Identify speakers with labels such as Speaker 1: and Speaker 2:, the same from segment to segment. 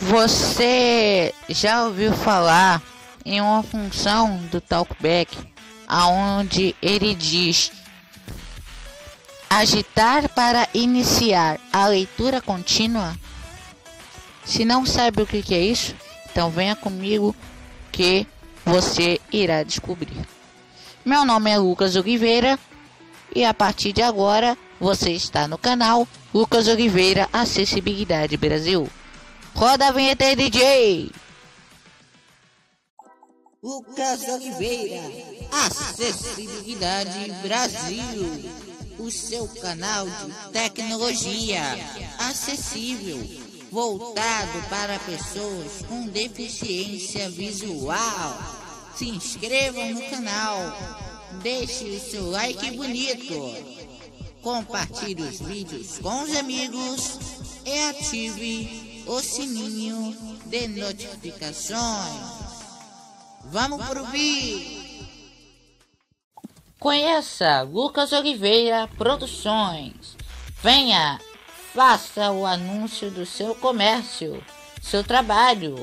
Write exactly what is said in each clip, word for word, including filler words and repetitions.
Speaker 1: Você já ouviu falar em uma função do Talkback, aonde ele diz agitar para iniciar a leitura contínua? Se não sabe o que é isso, então venha comigo que você irá descobrir. Meu nome é Lucas Oliveira e a partir de agora você está no canal Lucas Oliveira Acessibilidade Brasil. Roda a vinheta aí, D J!
Speaker 2: Lucas Oliveira, Acessibilidade Brasil, o seu canal de tecnologia acessível, voltado para pessoas com deficiência visual. Se inscrevam no canal, deixe o seu like bonito, compartilhe os vídeos com os amigos e ative o sininho de notificações. Vamos pro vídeo!
Speaker 1: Conheça Lucas Oliveira Produções. Venha, faça o anúncio do seu comércio, seu trabalho.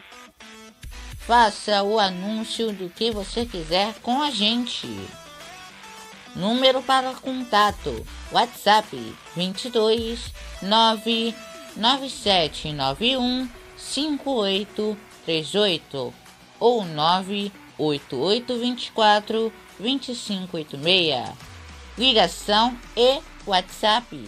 Speaker 1: Faça o anúncio do que você quiser com a gente. Número para contato: WhatsApp vinte e dois, nove nove sete nove um cinco oito três oito ou nove oito oito dois quatro dois cinco oito seis. Ligação e WhatsApp.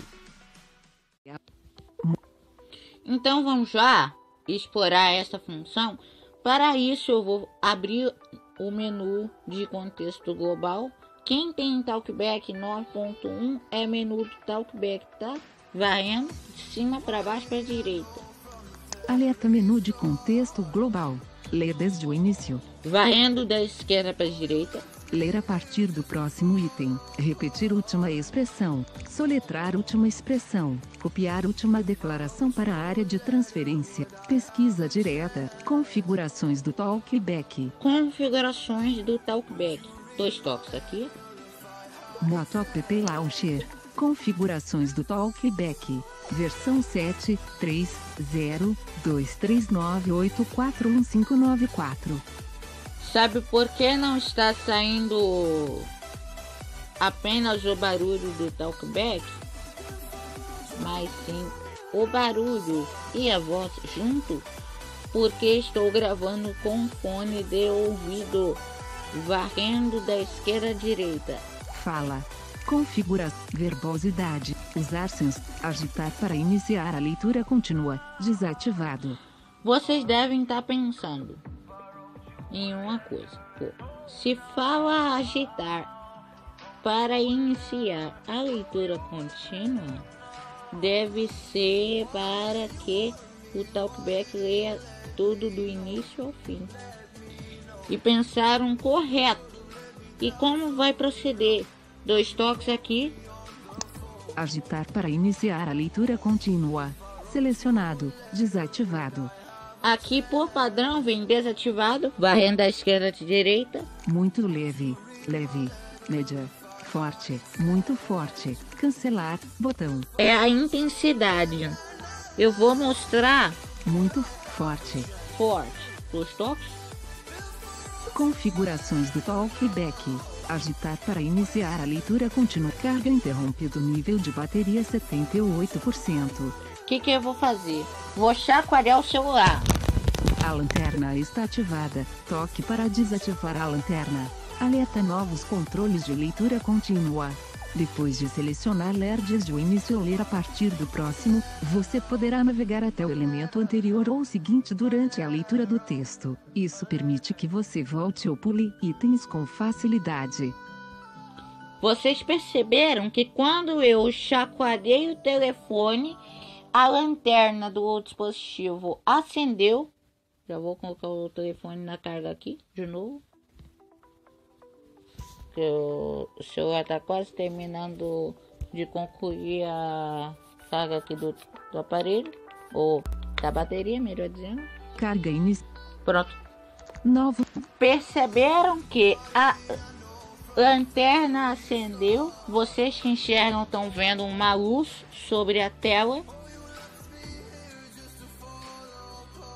Speaker 1: Então vamos lá explorar essa função. Para isso eu vou abrir o menu de contexto global. Quem tem Talkback nove ponto um é menu do Talkback, tá? Varrendo de cima para baixo para a direita.
Speaker 3: Alerta menu de contexto global. Ler desde o início.
Speaker 1: Varrendo da esquerda para a direita.
Speaker 3: Ler a partir do próximo item. Repetir última expressão. Soletrar última expressão. Copiar última declaração para a área de transferência. Pesquisa direta. Configurações do Talkback.
Speaker 1: Configurações do Talkback. Dois toques aqui.
Speaker 3: Moto App Launcher. Configurações do Talkback. Versão sete três zero dois três nove oito quatro um cinco nove quatro.
Speaker 1: Sabe por que não está saindo apenas o barulho do Talkback? Mas sim o barulho e a voz junto? Porque estou gravando com fone de ouvido, varrendo da esquerda à direita.
Speaker 3: Fala. Configura verbosidade. Usar sons. Agitar para iniciar a leitura contínua. Desativado.
Speaker 1: Vocês devem estar pensando em uma coisa. Pô, se fala agitar para iniciar a leitura contínua, deve ser para que o Talkback leia tudo do início ao fim. E pensaram correto. E como vai proceder? Dois toques aqui.
Speaker 3: Agitar para iniciar a leitura contínua. Selecionado. Desativado.
Speaker 1: Aqui por padrão vem desativado. Varrendo da esquerda à direita.
Speaker 3: Muito leve. Leve. Média. Forte. Muito forte. Cancelar. Botão.
Speaker 1: É a intensidade. Eu vou mostrar.
Speaker 3: Muito forte.
Speaker 1: Forte. Dois toques.
Speaker 3: Configurações do Talkback. Agitar para iniciar a leitura contínua. Carga interrompido. Nível de bateria setenta e oito por cento.
Speaker 1: O que que eu vou fazer? Vou chacoalhar o celular.
Speaker 3: A lanterna está ativada. Toque para desativar a lanterna. Alerta novos controles de leitura contínua. Depois de selecionar ler desde o início ou ler a partir do próximo, você poderá navegar até o elemento anterior ou seguinte durante a leitura do texto. Isso permite que você volte ou pule itens com facilidade.
Speaker 1: Vocês perceberam que quando eu chacoalhei o telefone, a lanterna do dispositivo acendeu. Já vou colocar o telefone na carga aqui de novo. O celular está quase terminando de concluir a carga aqui do, do aparelho, ou da bateria, melhor dizendo.
Speaker 3: Carga inicial.
Speaker 1: Pronto.
Speaker 3: Novo.
Speaker 1: Perceberam que a lanterna acendeu? Vocês que enxergam estão vendo uma luz sobre a tela.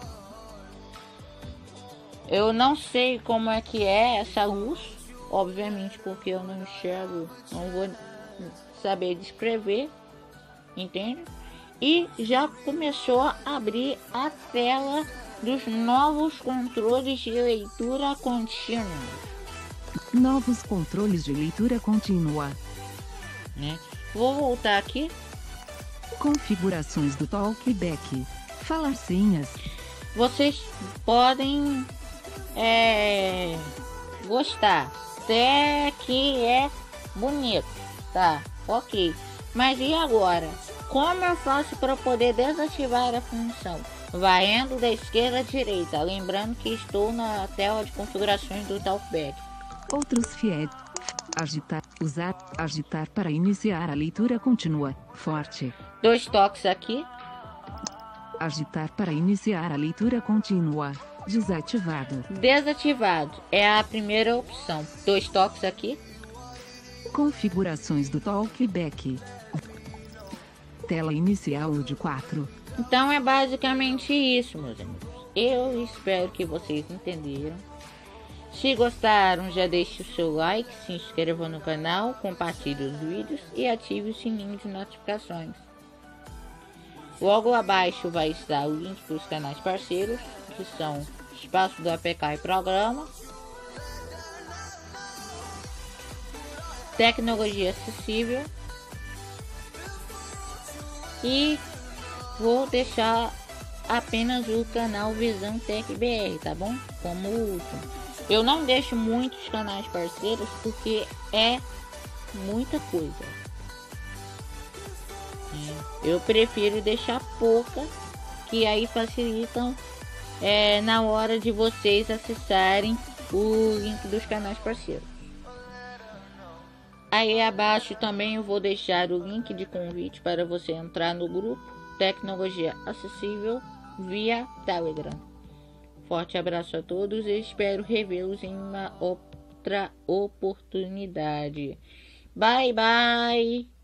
Speaker 1: Eu não sei como é que é essa luz, obviamente porque eu não enxergo, não vou saber descrever, entende? E já começou a abrir a tela dos novos controles de leitura contínua.
Speaker 3: Novos controles de leitura contínua.
Speaker 1: Né? Vou voltar aqui.
Speaker 3: Configurações do Talkback. Falar senhas.
Speaker 1: Vocês podem é, gostar, até que é bonito, tá? Ok. Mas e agora? Como eu faço para poder desativar a função? Varrendo da esquerda à direita, lembrando que estou na tela de configurações do Talkback.
Speaker 3: Outros fiéis. Agitar, usar, agitar para iniciar a leitura contínua, forte.
Speaker 1: Dois toques aqui.
Speaker 3: Agitar para iniciar a leitura contínua, desativado.
Speaker 1: Desativado é a primeira opção. Dois toques aqui.
Speaker 3: Configurações do Talkback. Tela inicial de quatro.
Speaker 1: Então é basicamente isso, meus amigos. Eu espero que vocês entenderam. Se gostaram, já deixe o seu like, se inscreva no canal, compartilhe os vídeos e ative o sininho de notificações. Logo abaixo vai estar o link para os canais parceiros, que são Espaço do A P K e Programa, Tecnologia Acessível e vou deixar apenas o canal Visão Tech B R, tá bom? Como o último. Eu não deixo muitos canais parceiros porque é muita coisa. Eu prefiro deixar pouca, que aí facilitam é, na hora de vocês acessarem o link dos canais parceiros. Aí abaixo também eu vou deixar o link de convite para você entrar no grupo Tecnologia Acessível via Telegram. Forte abraço a todos e espero revê-los em uma outra oportunidade. Bye, bye!